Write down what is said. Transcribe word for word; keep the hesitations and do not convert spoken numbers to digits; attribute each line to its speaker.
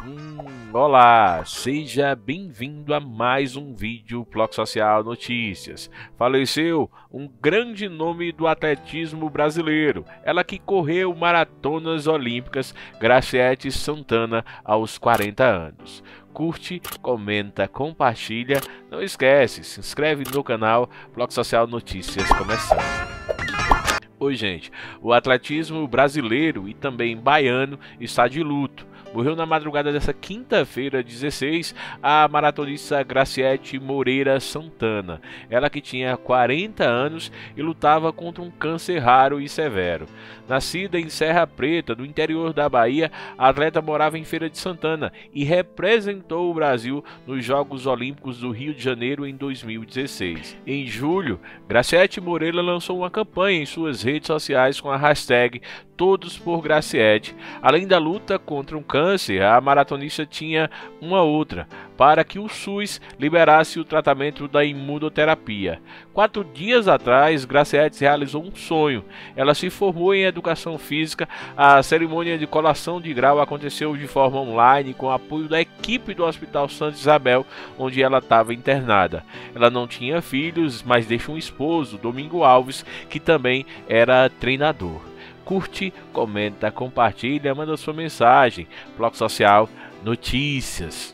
Speaker 1: Hum, olá, seja bem-vindo a mais um vídeo Bloco Social Notícias. Faleceu um grande nome do atletismo brasileiro, ela que correu maratonas olímpicas, Graciete Santana, aos quarenta anos. Curte, comenta, compartilha, não esquece, se inscreve no canal Bloco Social Notícias começando. Oi, gente, o atletismo brasileiro e também baiano está de luto. Morreu na madrugada dessa quinta-feira, dezesseis, a maratonista Graciete Moreira Santana. Ela que tinha quarenta anos e lutava contra um câncer raro e severo. Nascida em Serra Preta, no interior da Bahia, a atleta morava em Feira de Santana e representou o Brasil nos Jogos Olímpicos do Rio de Janeiro em dois mil e dezesseis. Em julho, Graciete Moreira lançou uma campanha em suas redes sociais com a hashtag Todos por Graciete. Além da luta contra um câncer, a maratonista tinha uma outra, para que o SUS liberasse o tratamento da imunoterapia. Quatro dias atrás, Graciete realizou um sonho. Ela se formou em Educação Física. A cerimônia de colação de grau aconteceu de forma online com o apoio da equipe do Hospital Santa Isabel, onde ela estava internada. Ela não tinha filhos, mas deixa um esposo, Domingo Alves, que também era treinador. Curte, comenta, compartilha, manda sua mensagem. Bloco Social Notícias.